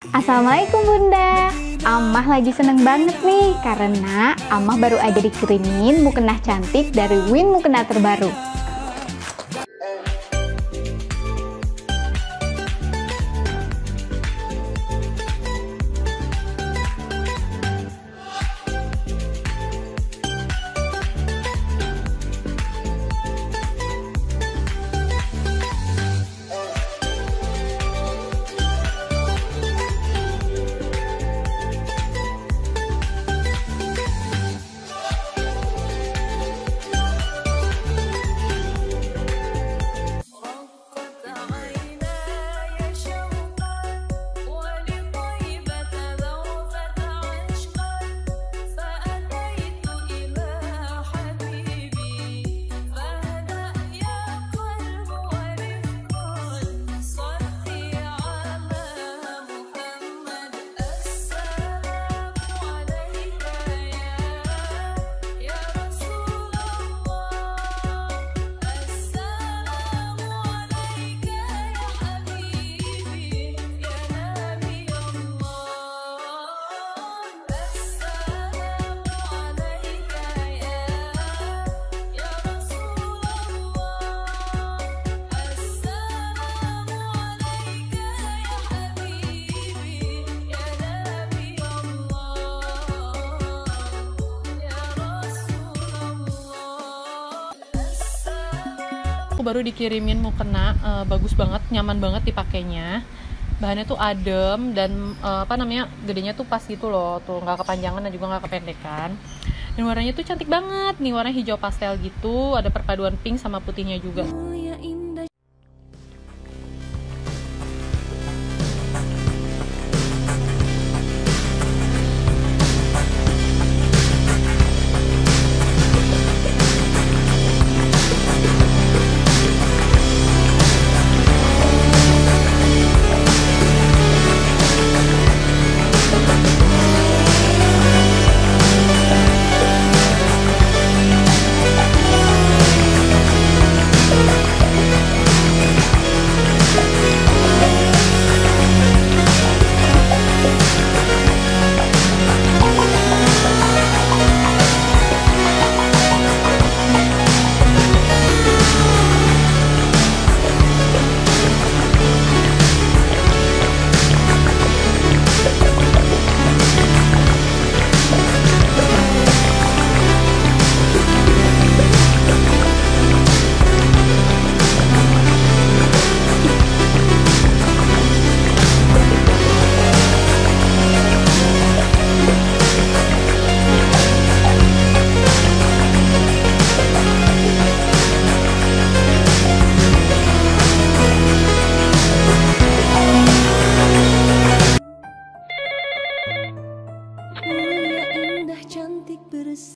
Assalamualaikum Bunda. Amah lagi seneng banget nih karena Amah baru aja dikirimin mukena cantik dari Win Mukena terbaru. Aku baru dikirimin mukena, bagus banget, nyaman banget dipakainya. Bahannya tuh adem dan gedenya tuh pas gitu loh, tuh nggak kepanjangan dan juga nggak kependekan. Dan warnanya tuh cantik banget nih, warna hijau pastel gitu, ada perpaduan pink sama putihnya juga.